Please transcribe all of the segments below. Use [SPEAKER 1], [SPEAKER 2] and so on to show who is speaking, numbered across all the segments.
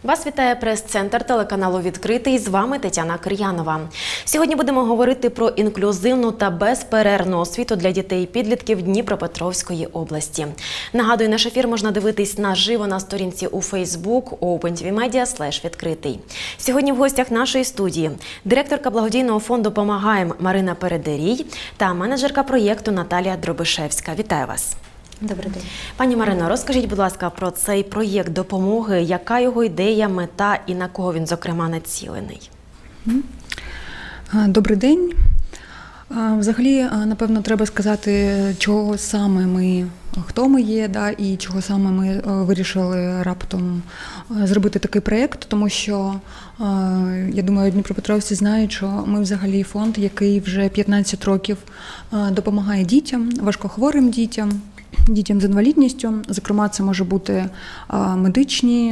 [SPEAKER 1] Вас вітає прес-центр телеканалу «Відкритий». З вами Тетяна Кир'янова. Сьогодні будемо говорити про інклюзивну та безперервну освіту для дітей і підлітків Дніпропетровської області. Нагадую, наш ефір можна дивитись наживо на сторінці у Facebook opentvmedia/відкритий. Сьогодні в гостях нашої студії директорка благодійного фонду «Помагаєм» Марина Передерій та менеджерка проєкту Наталія Дробишевська. Вітаю вас.
[SPEAKER 2] Добрий день.
[SPEAKER 1] Пані Марино, розкажіть, будь ласка, про цей проєкт допомоги, яка його ідея, мета і на кого він, зокрема, націлений?
[SPEAKER 2] Добрий день. Взагалі, напевно, треба сказати, чого саме ми, хто ми є, і чого саме ми вирішили раптом зробити такий проєкт, тому що, я думаю, дніпропетровці знають, що ми взагалі фонд, який вже 15 років допомагає дітям, важкохворим дітям, дітям з інвалідністю. Зокрема, це може бути медичні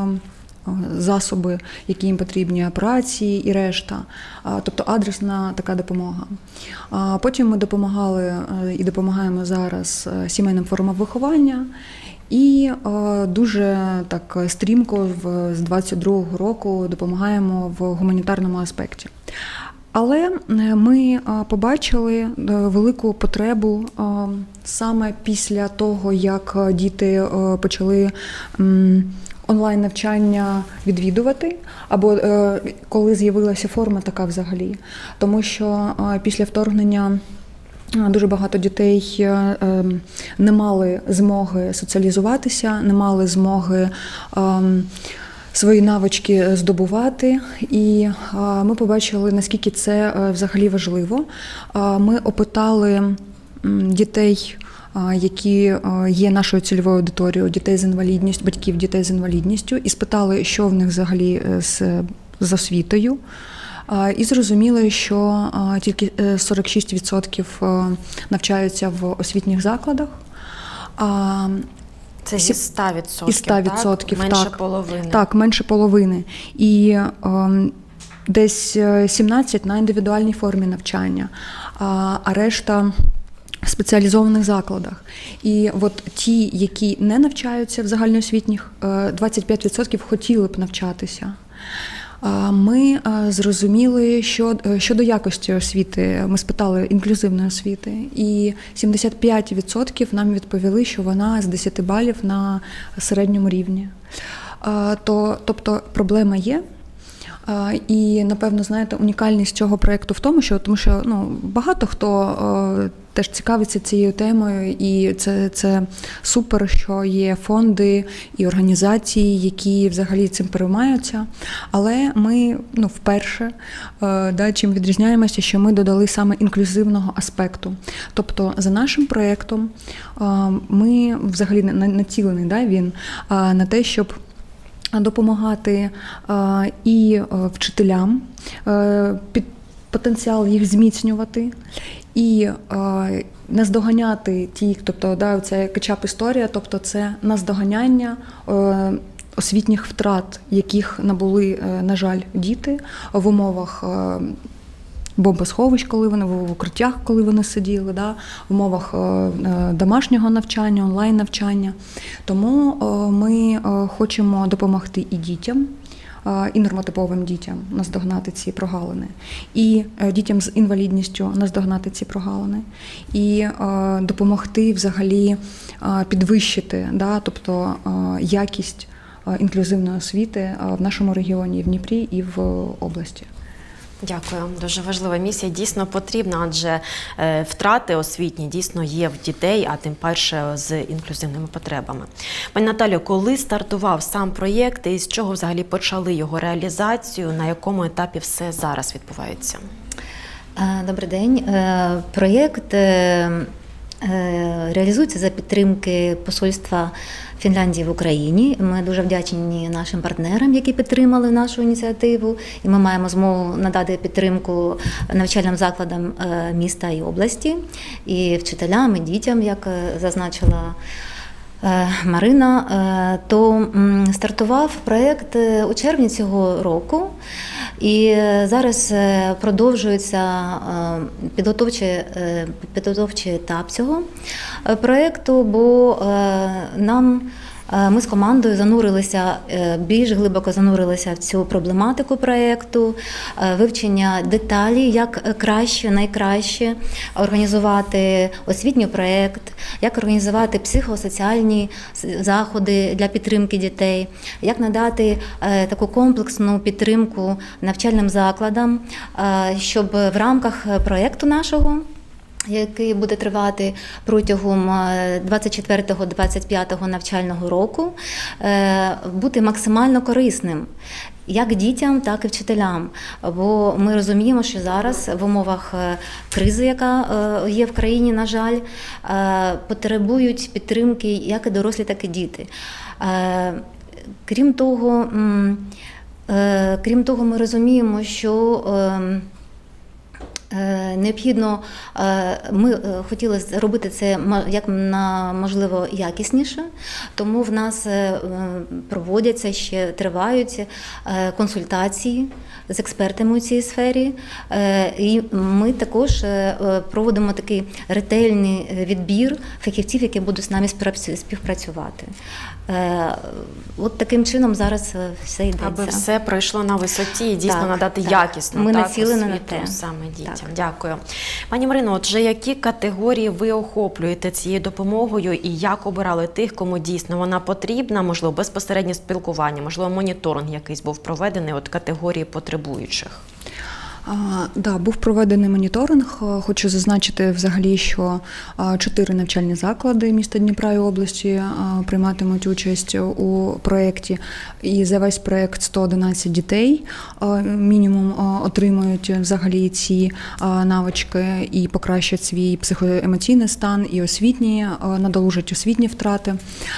[SPEAKER 2] засоби, які їм потрібні, операції і решта, тобто адресна така допомога. Потім ми допомагали і допомагаємо зараз сімейним формам виховання і дуже так стрімко з 22-го року допомагаємо в гуманітарному аспекті. Але ми побачили велику потребу саме після того, як діти почали онлайн-навчання відвідувати, або коли з'явилася форма така взагалі. Тому що після вторгнення дуже багато дітей не мали змоги соціалізуватися, не мали змоги свої навички здобувати, і ми побачили, наскільки це взагалі важливо. Ми опитали дітей, які є нашою цільовою аудиторією, дітей з інвалідністю, батьків дітей з інвалідністю, і спитали, що в них взагалі з освітою. І зрозуміли, що тільки 46% навчаються в освітніх закладах.
[SPEAKER 1] Це зі 100%,
[SPEAKER 2] і 100%,
[SPEAKER 1] так? Менше половини.
[SPEAKER 2] Так, менше половини. І десь 17 на індивідуальній формі навчання, а решта в спеціалізованих закладах. І от ті, які не навчаються в загальноосвітніх, 25% хотіли б навчатися. Ми зрозуміли, що щодо якості освіти, ми спитали інклюзивної освіти, і 75% нам відповіли, що вона з 10 балів на середньому рівні. Тобто проблема є. І, напевно, знаєте, унікальність цього проєкту в тому, що багато хто теж цікавиться цією темою, і це супер, що є фонди і організації, які взагалі цим переймаються. Але ми вперше чим відрізняємося, що ми додали саме інклюзивного аспекту. Тобто за нашим проєктом ми взагалі націлений він на те, щоб допомагати і вчителям, під потенціал їх зміцнювати, і наздоганяти тобто ця кетчап-історія, тобто це наздоганяння освітніх втрат, яких набули, на жаль, діти в умовах бомбосховищ, коли вони в укриттях, коли вони сиділи, в умовах домашнього навчання, онлайн-навчання. Тому ми хочемо допомогти і дітям, і нормотиповим дітям наздогнати ці прогалини, і дітям з інвалідністю наздогнати ці прогалини, і допомогти взагалі підвищити, тобто якість інклюзивної освіти в нашому регіоні, в Дніпрі і в області.
[SPEAKER 1] Дякую. Дуже важлива місія. Дійсно потрібна, адже втрати освітні дійсно є в дітей, а тим паче з інклюзивними потребами. Пані Наталю, коли стартував сам проєкт і з чого взагалі почали його реалізацію, на якому етапі все зараз відбувається?
[SPEAKER 3] Добрий день. Проєкт реалізується за підтримки посольства Фінляндії в Україні. Ми дуже вдячні нашим партнерам, які підтримали нашу ініціативу. І ми маємо змогу надати підтримку навчальним закладам міста і області, і вчителям, і дітям, як зазначила Марина. То стартував проєкт у червні цього року. І зараз продовжується підготовчий етап цього проєкту, бо нам Ми з командою більш глибоко занурилися в цю проблематику проєкту, вивчення деталей, як найкраще організувати освітній проєкт, як організувати психосоціальні заходи для підтримки дітей, як надати таку комплексну підтримку навчальним закладам, щоб в рамках проєкту нашого, який буде тривати протягом 24-25 навчального року, бути максимально корисним як дітям, так і вчителям. Бо ми розуміємо, що зараз в умовах кризи, яка є в країні, на жаль, потребують підтримки як і дорослі, так і діти. Крім того, ми розуміємо, що необхідно, ми хотіли зробити це як можливо якісніше, тому в нас проводяться, ще тривають консультації з експертами у цій сфері, і ми також проводимо такий ретельний відбір фахівців, які будуть з нами співпрацювати. От таким чином зараз все йдеться.
[SPEAKER 1] Аби все пройшло на висоті і дійсно надати якісну освіту саме дітям. Так. Дякую. Пані Марино, отже, які категорії ви охоплюєте цією допомогою і як обирали тих, кому дійсно вона потрібна, можливо, безпосереднє спілкування, можливо, моніторинг якийсь був проведений от категорії потребуючих?
[SPEAKER 2] Да, був проведений моніторинг. Хочу зазначити взагалі, що 4 навчальні заклади міста Дніпра і області прийматимуть участь у проєкті. І за весь проєкт 111 дітей мінімум отримують взагалі ці навички і покращать свій психоемоційний стан і освітні, надолужать освітні втрати.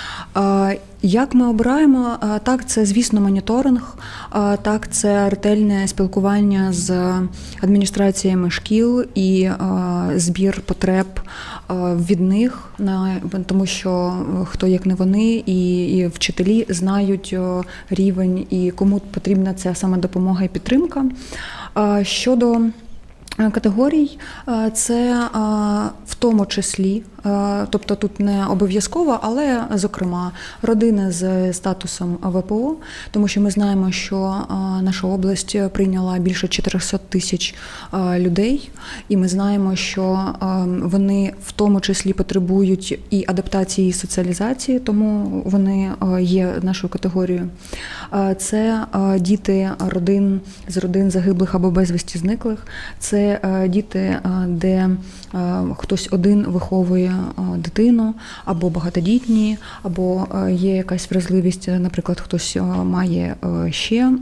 [SPEAKER 2] Як ми обираємо? Так, це, звісно, моніторинг, так, це ретельне спілкування з адміністраціями шкіл і збір потреб від них, тому що хто як не вони, і вчителі знають рівень і кому потрібна ця саме допомога і підтримка. Щодо категорій, це в тому числі, тобто тут не обов'язково, але, зокрема, родини з статусом ВПО, тому що ми знаємо, що наша область прийняла більше 400 тисяч людей, і ми знаємо, що вони в тому числі потребують і адаптації, і соціалізації, тому вони є нашою категорією. Це діти з родин загиблих або безвісті зниклих, це діти, де хтось один виховує дитину, або багатодітні, або є якась вразливість, наприклад, хтось має ще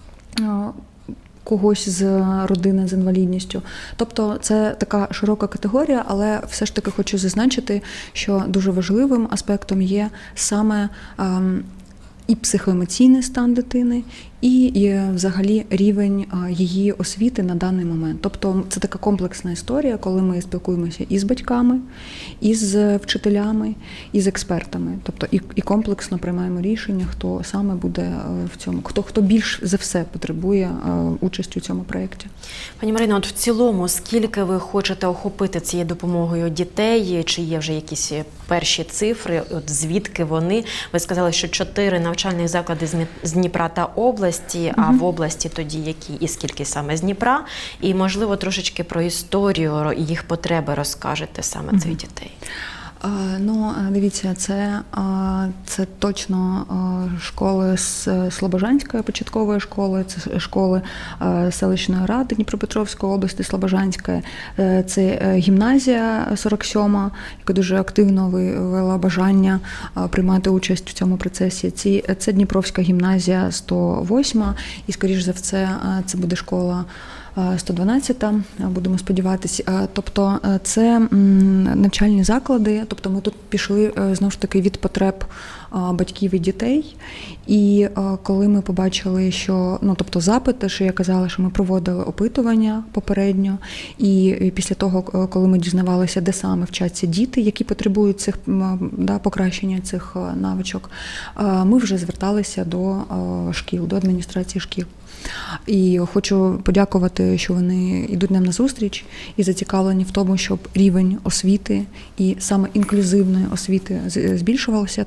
[SPEAKER 2] когось з родини з інвалідністю. Тобто це така широка категорія, але все ж таки хочу зазначити, що дуже важливим аспектом є саме і психоемоційний стан дитини, і взагалі рівень її освіти на даний момент. Тобто це така комплексна історія, коли ми спілкуємося і з батьками, і з вчителями, і з експертами. Тобто і комплексно приймаємо рішення, хто саме буде в цьому, хто більш за все потребує участі у цьому проєкті.
[SPEAKER 1] Пані Марино, от в цілому, скільки ви хочете охопити цією допомогою дітей? Чи є вже якісь перші цифри? От звідки вони? Ви сказали, що 4 навчальних заклади з Дніпра та області, а в області тоді які і скільки саме з Дніпра? І, можливо, трошечки про історію і їх потреби розкажете саме цих дітей.
[SPEAKER 2] Ну, дивіться, це точно школи з Слобожанської початкової школи, це школи селищної ради Дніпропетровської області, Слобожанської, це гімназія 47-ма, яка дуже активно виявила бажання приймати участь в цьому процесі. Це Дніпровська гімназія 108-ма, і, скоріш за все, це буде школа 112-та, будемо сподіватися. Тобто це навчальні заклади, тобто ми тут пішли, знову ж таки, від потреб батьків і дітей. І коли ми побачили, що, тобто запити, що я казала, що ми проводили опитування попередньо, і після того, коли ми дізнавалися, де саме вчаться діти, які потребують цих, покращення цих навичок, ми вже зверталися до шкіл, до адміністрації шкіл. І хочу подякувати, що вони йдуть нам назустріч і зацікавлені в тому, щоб рівень освіти і саме інклюзивної освіти збільшувався, тому що, на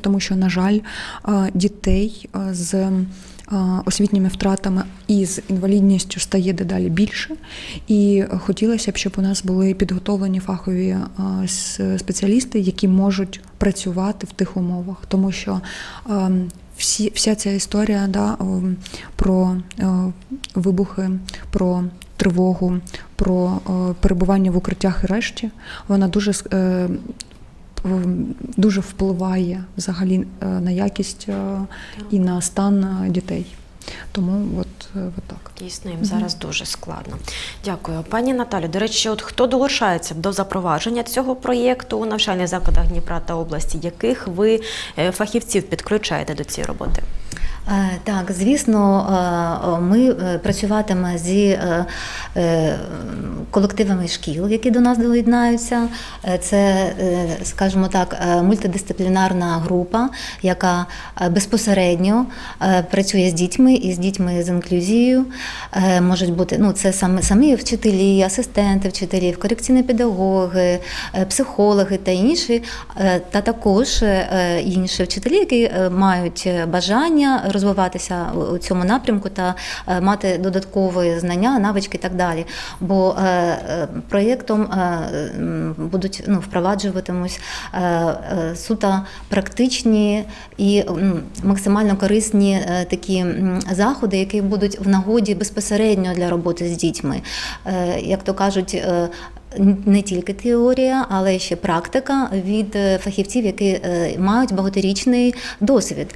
[SPEAKER 2] на жаль, дітей з освітніми втратами і з інвалідністю стає дедалі більше. І хотілося б, щоб у нас були підготовлені фахові спеціалісти, які можуть працювати в тих умовах. Тому що вся ця історія про вибухи, про тривогу, про перебування в укриттях і решті, вона дуже впливає взагалі на якість і на стан дітей. Тому от так.
[SPEAKER 1] Дійсно, їм зараз дуже складно. Дякую. Пані Наталю, до речі, хто долучається до запровадження цього проєкту у навчальних закладах Дніпра та області? Яких ви фахівців підключаєте до цієї роботи?
[SPEAKER 3] Так, звісно, ми працюватимемо зі колективами шкіл, які до нас доєднаються. Це, скажімо так, мультидисциплінарна група, яка безпосередньо працює з дітьми і з дітьми з інклюзією. Можуть бути, це самі вчителі, асистенти вчителів, корекційні педагоги, психологи та інші, та також інші вчителі, які мають бажання розвиватися у цьому напрямку та мати додаткові знання, навички і так далі. Бо проєктом будуть впроваджуватимуть суто практичні і максимально корисні такі заходи, які будуть в нагоді безпосередньо для роботи з дітьми. Як то кажуть, не тільки теорія, але ще практика від фахівців, які мають багаторічний досвід.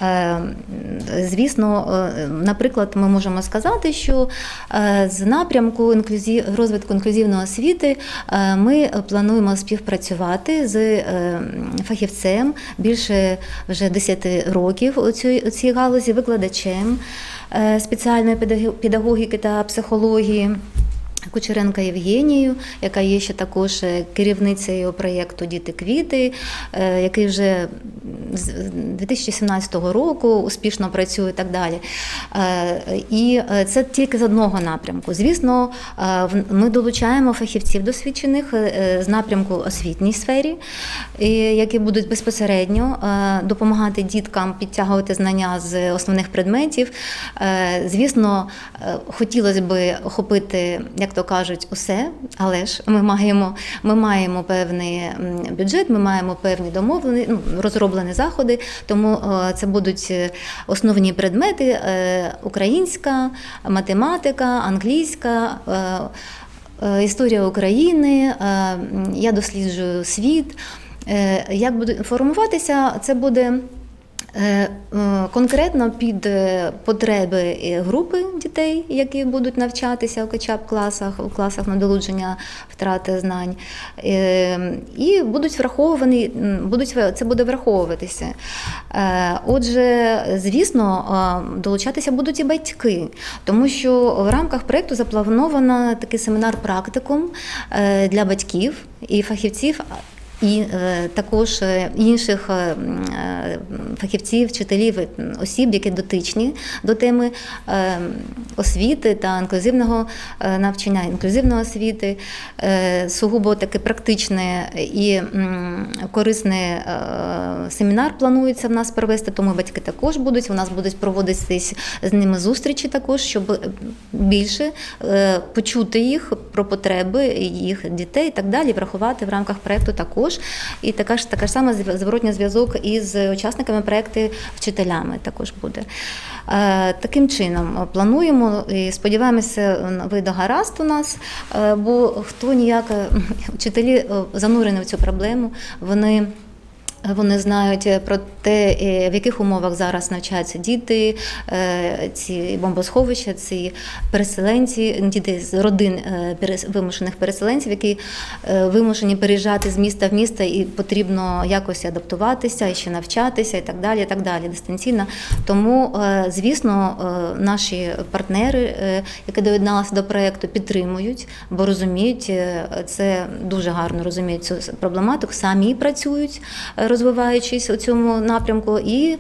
[SPEAKER 3] Звісно, наприклад, ми можемо сказати, що з напрямку розвитку інклюзивної освіти ми плануємо співпрацювати з фахівцем більше вже 10 років у цій галузі, викладачем спеціальної педагогіки та психології, Кучеренко Євгенією, яка є ще також керівницею проєкту «Діти-квіти», який вже з 2017 року успішно працює і так далі. І це тільки з одного напрямку. Звісно, ми долучаємо фахівців досвідчених з напрямку освітній сфері, які будуть безпосередньо допомагати діткам підтягувати знання з основних предметів. Звісно, хотілося б охопити, як то кажуть, усе, але ж ми маємо певний бюджет, ми маємо певні домовлені, розроблені заходи, тому це будуть основні предмети: українська, математика, англійська, історія України, я досліджую світ. Як буде формуватися, це буде конкретно під потреби групи дітей, які будуть навчатися в класах надолудження втрати знань, і будуть враховані, це буде враховуватися. Отже, звісно, долучатися будуть і батьки, тому що в рамках проєкту заплановано такий семінар-практикум для батьків і фахівців, і також інших фахівців, вчителів, осіб, які дотичні до теми освіти та інклюзивного навчання, інклюзивної освіти. Сугубо таке практичне і корисний семінар планується в нас провести, тому батьки також будуть. У нас будуть проводитись з ними зустрічі також, щоб більше почути їх про потреби їх дітей і так далі, врахувати в рамках проєкту також. І така ж сама зворотній зв'язок із учасниками проєкту, вчителями також буде. Таким чином плануємо і сподіваємося, вийде гаразд у нас, бо вчителі занурені в цю проблему, вони знають про те, в яких умовах зараз навчаються діти, ці бомбосховища, ці переселенці, діти з родин вимушених переселенців, які вимушені переїжджати з міста в місто, і потрібно якось адаптуватися, і ще навчатися і так далі, дистанційно. Тому, звісно, наші партнери, які доєдналися до проєкту, підтримують, бо розуміють, це дуже гарно розуміють цю проблематику, самі працюють, розвиваючись у цьому напрямку, і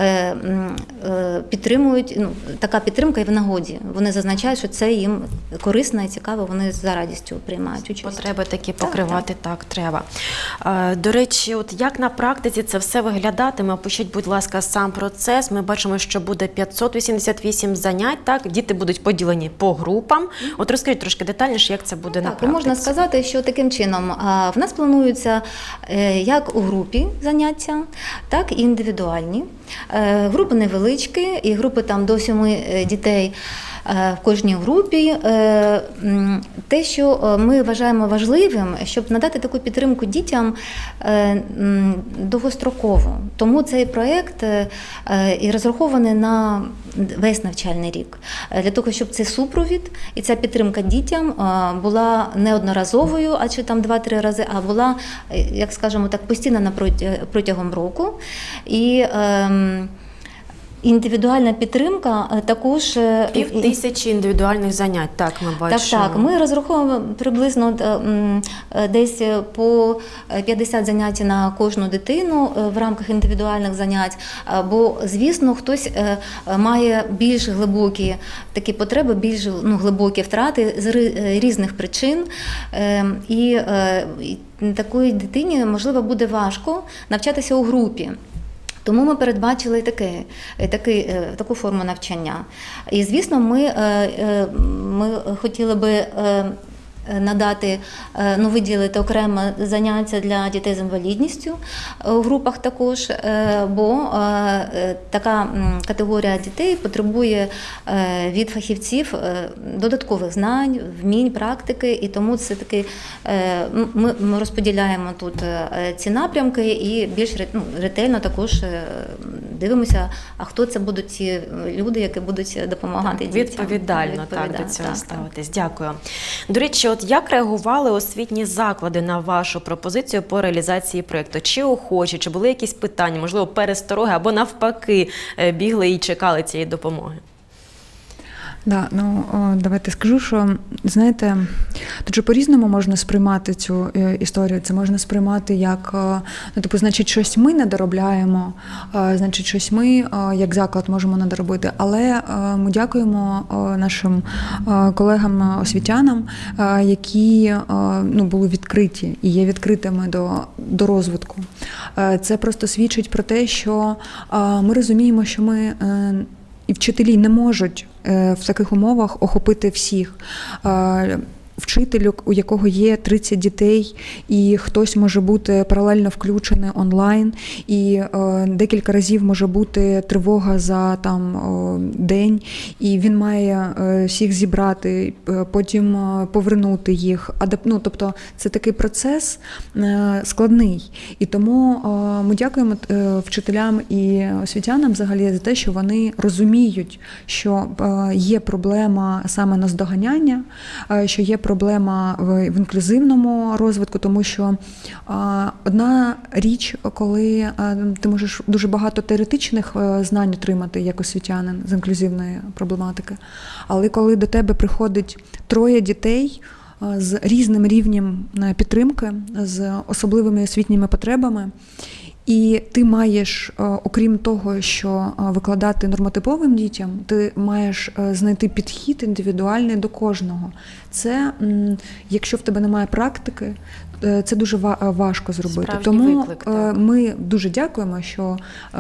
[SPEAKER 3] підтримують, така підтримка і в нагоді. Вони зазначають, що це їм корисно і цікаво, вони за радістю приймають участь.
[SPEAKER 1] Потреби такі покривати так треба. До речі, от як на практиці це все виглядатиме? Опишіть, будь ласка, сам процес. Ми бачимо, що буде 588 занять, так? Діти будуть поділені по групам. От розкажіть трошки детальніше, як це буде на практиці.
[SPEAKER 3] Можна сказати, що таким чином в нас плануються як у групі заняття, так і індивідуальні. Групи невеличкі, і групи там до 7 дітей в кожній групі. Те, що ми вважаємо важливим, щоб надати таку підтримку дітям довгостроково. Тому цей проєкт і розрахований на весь навчальний рік. Для того, щоб цей супровід і ця підтримка дітям була не одноразовою, а чи там 2-3 рази, а була, як скажемо так, постійна протягом року. І індивідуальна підтримка також...
[SPEAKER 1] 5000 індивідуальних занять, так, ми бачимо.
[SPEAKER 3] Так. Ми розраховуємо приблизно десь по 50 занять на кожну дитину в рамках індивідуальних занять, бо, звісно, хтось має більш глибокі такі потреби, більш глибокі втрати з різних причин, і такої дитині, можливо, буде важко навчатися у групі. Тому ми передбачили таку форму навчання. І, звісно, ми хотіли би надати, виділити окреме заняття для дітей з інвалідністю у групах також, бо така категорія дітей потребує від фахівців додаткових знань, вмінь, практики, і тому це таки ми розподіляємо тут ці напрямки і більш ретельно також дивимося, а хто це будуть ті люди, які будуть допомагати дітям.
[SPEAKER 1] Відповідально так до цього ставитись. Дякую. До речі, от як реагували освітні заклади на вашу пропозицію по реалізації проєкту? Чи охочі, чи були якісь питання, можливо, перестороги, або навпаки бігли і чекали цієї допомоги?
[SPEAKER 2] Давайте скажу, що, знаєте, тут же по-різному можна сприймати цю історію. Це можна сприймати як, значить, щось ми не доробляємо, значить, щось ми, як заклад, можемо недоробити. Але ми дякуємо нашим колегам-освітянам, які були відкриті і є відкритими до розвитку. Це просто свідчить про те, що ми розуміємо, що ми і вчителі не можуть в таких умовах охопити всіх. Вчителю, у якого є 30 дітей, і хтось може бути паралельно включений онлайн, і декілька разів може бути тривога за день, і він має всіх зібрати, потім повернути їх. Тобто це такий процес складний. І тому ми дякуємо вчителям і освітянам взагалі за те, що вони розуміють, що є проблема саме наздоганяння, що є проблема в інклюзивному розвитку, тому що одна річ, коли ти можеш дуже багато теоретичних знань отримати як освітянин з інклюзивної проблематики, але коли до тебе приходить 3 дітей з різним рівнем підтримки, з особливими освітніми потребами, і ти маєш, окрім того, що викладати нормотиповим дітям, ти маєш знайти підхід індивідуальний до кожного. Це, якщо в тебе немає практики, це дуже важко зробити.
[SPEAKER 1] Справжній
[SPEAKER 2] Тому
[SPEAKER 1] виклик, так.
[SPEAKER 2] Ми дуже дякуємо, що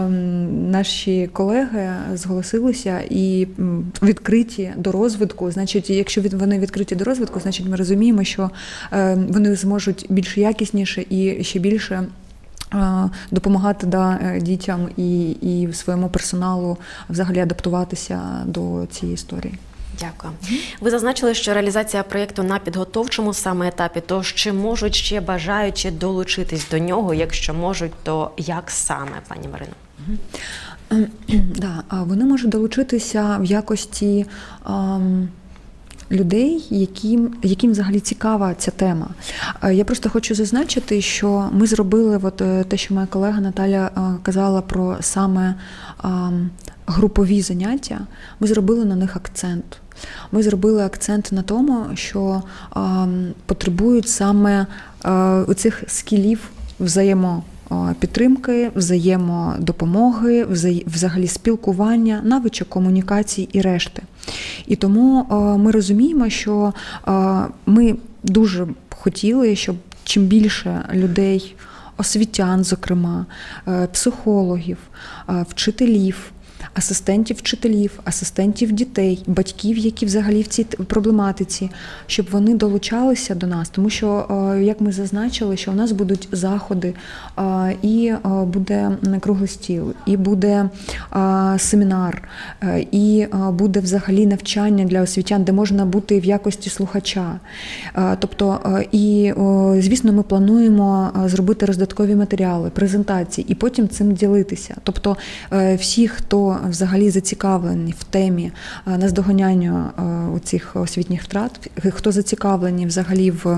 [SPEAKER 2] наші колеги зголосилися і відкриті до розвитку. Значить, якщо вони відкриті до розвитку, значить ми розуміємо, що вони зможуть більш якісніше і ще більше допомагати дітям і своєму персоналу взагалі адаптуватися до цієї історії.
[SPEAKER 1] Дякую. Ви зазначили, що реалізація проєкту на підготовчому саме етапі, тож чи можуть ще бажаючі долучитись до нього? Якщо можуть, то як саме, пані Марино?
[SPEAKER 2] Вони можуть долучитися в якості людей, яким взагалі цікава ця тема. Я просто хочу зазначити, що ми зробили те, що моя колега Наталя казала про саме групові заняття, ми зробили на них акцент. Ми зробили акцент на тому, що потребують саме цих скілів підтримки, взаємодопомоги, взагалі спілкування, навичок комунікації і решти. І тому ми розуміємо, що ми дуже хотіли, щоб чим більше людей, освітян, зокрема, психологів, вчителів, асистентів вчителів, асистентів дітей, батьків, які взагалі в цій проблематиці, щоб вони долучалися до нас. Тому що, як ми зазначили, що у нас будуть заходи, і буде круглий стіл, і буде семінар, і буде взагалі навчання для освітян, де можна бути в якості слухача. Тобто, і, звісно, ми плануємо зробити роздаткові матеріали, презентації, і потім цим ділитися. Тобто, всі, хто взагалі зацікавлені в темі наздоганяння цих освітніх втрат, хто зацікавлені взагалі в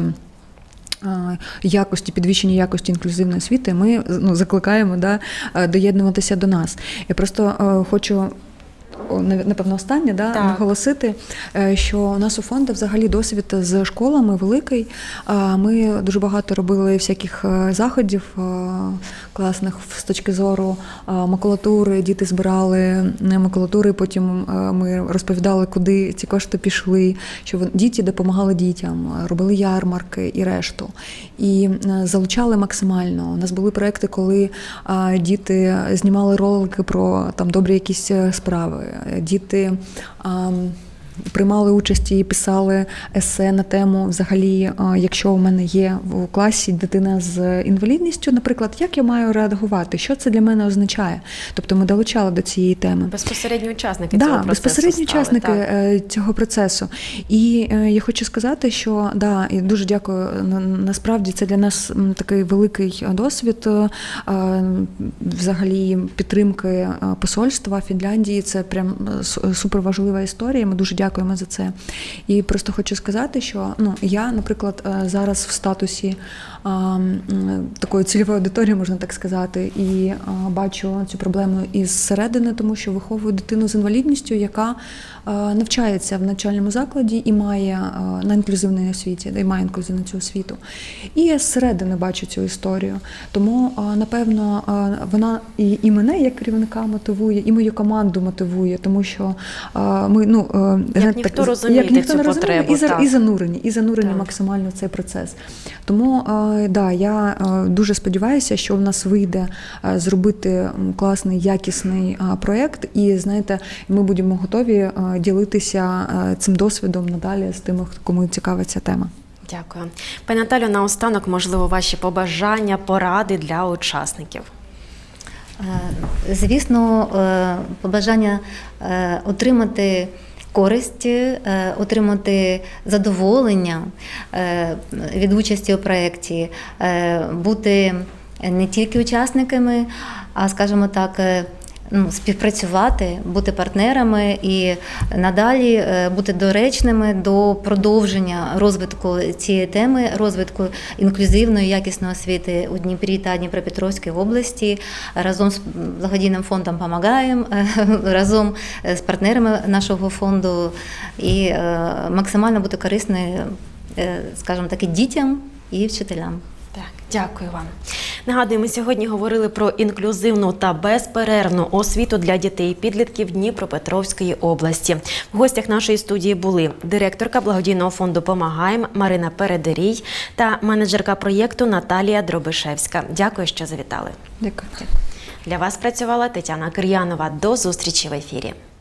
[SPEAKER 2] якості, підвищення якості інклюзивної освіти, ми закликаємо доєднуватися до нас. Я просто хочу, напевно, останнє наголосити, що у нас у фонду взагалі досвід з школами великий. Ми дуже багато робили всяких заходів класних з точки зору макулатури, діти збирали макулатури, потім ми розповідали, куди ці кошти пішли, що діти допомагали дітям, робили ярмарки і решту. І залучали максимально. У нас були проекти, коли діти знімали ролики про добрі якісь справи. Діти приймали участь і писали есе на тему, взагалі, якщо у мене є в класі дитина з інвалідністю, наприклад, як я маю реагувати, що це для мене означає. Тобто ми долучали до цієї теми.
[SPEAKER 1] Безпосередні учасники цього процесу
[SPEAKER 2] безпосередні учасники цього процесу. І я хочу сказати, що, і дуже дякую, насправді це для нас такий великий досвід, взагалі підтримки посольства Фінляндії, це прям суперважлива історія, ми дуже дякуємо за це. І просто хочу сказати, що я, наприклад, зараз в статусі такої цільової аудиторії, можна так сказати, і бачу цю проблему із середини, тому що виховую дитину з інвалідністю, яка навчається в навчальному закладі і має на інклюзивній освіті, і має інклюзивну цю освіту. І я зсередини бачу цю історію. Тому, напевно, вона і мене як керівника мотивує, і мою команду мотивує, тому що ми,
[SPEAKER 1] як ніхто розуміє цю потребу.
[SPEAKER 2] І занурені максимально в цей процес. Тому, я дуже сподіваюся, що в нас вийде зробити класний, якісний проєкт, і, знаєте, ми будемо готові ділитися цим досвідом надалі з тими, кому цікава ця тема.
[SPEAKER 1] Дякую. Пані Наталю, наостанок, можливо, ваші побажання, поради для учасників.
[SPEAKER 3] Звісно, побажання отримати користь, отримати задоволення від участі у проєкті, бути не тільки учасниками, а, скажімо так, співпрацювати, бути партнерами і надалі бути доречними до продовження розвитку цієї теми, розвитку інклюзивної, якісної освіти у Дніпрі та Дніпропетровській області. Разом з благодійним фондом «Помагаємо», разом з партнерами нашого фонду і максимально бути корисною, скажімо так, і дітям, і вчителям.
[SPEAKER 1] Так, дякую вам. Нагадую, ми сьогодні говорили про інклюзивну та безперервну освіту для дітей і підлітків Дніпропетровської області. В гостях нашої студії були директорка благодійного фонду «Помагаємо» Марина Передерій та менеджерка проєкту Наталія Дробишевська. Дякую, що завітали.
[SPEAKER 2] Дякую.
[SPEAKER 1] Для вас працювала Тетяна Кир'янова. До зустрічі в ефірі.